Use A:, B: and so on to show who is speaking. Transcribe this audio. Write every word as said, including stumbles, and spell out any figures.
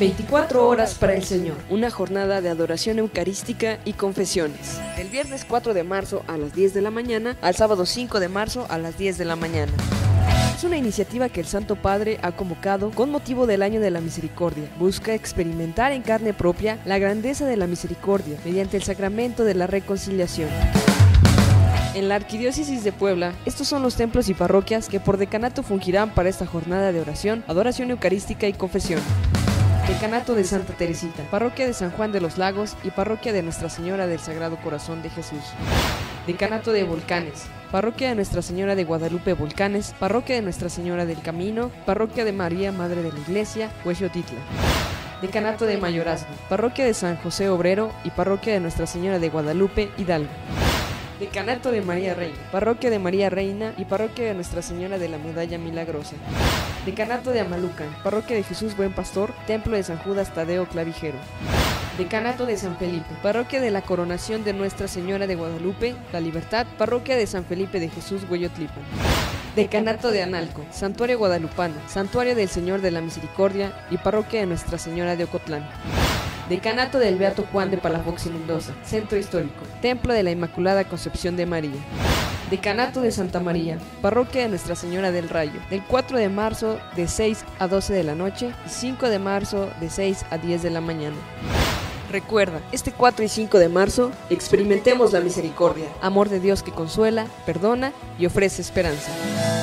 A: veinticuatro horas para el Señor, una jornada de adoración eucarística y confesiones. Del viernes cuatro de marzo a las diez de la mañana al sábado cinco de marzo a las diez de la mañana. Es una iniciativa que el Santo Padre ha convocado con motivo del Año de la Misericordia. Busca experimentar en carne propia la grandeza de la misericordia mediante el sacramento de la reconciliación. En la Arquidiócesis de Puebla, estos son los templos y parroquias que por decanato fungirán para esta jornada de oración, adoración eucarística y confesión. Decanato de Santa Teresita, Parroquia de San Juan de los Lagos y Parroquia de Nuestra Señora del Sagrado Corazón de Jesús. Decanato de Volcanes, Parroquia de Nuestra Señora de Guadalupe Volcanes, Parroquia de Nuestra Señora del Camino, Parroquia de María Madre de la Iglesia, Huexotitla. Decanato de Mayorazgo, Parroquia de San José Obrero y Parroquia de Nuestra Señora de Guadalupe, Hidalgo. Decanato de María Reina, Parroquia de María Reina y Parroquia de Nuestra Señora de la Medalla Milagrosa. Decanato de Amalucan, Parroquia de Jesús Buen Pastor, Templo de San Judas Tadeo Clavijero. Decanato de San Felipe, Parroquia de la Coronación de Nuestra Señora de Guadalupe, La Libertad, Parroquia de San Felipe de Jesús, Huexotlipan. Decanato de Analco, Santuario Guadalupano, Santuario del Señor de la Misericordia y Parroquia de Nuestra Señora de Ocotlán. Decanato del Beato Juan de Palafox y Mendoza, Centro Histórico, Templo de la Inmaculada Concepción de María. Decanato de Santa María, Parroquia de Nuestra Señora del Rayo, del cuatro de marzo de seis a doce de la noche y cinco de marzo de seis a diez de la mañana. Recuerda, este cuatro y cinco de marzo, experimentemos la misericordia, amor de Dios que consuela, perdona y ofrece esperanza.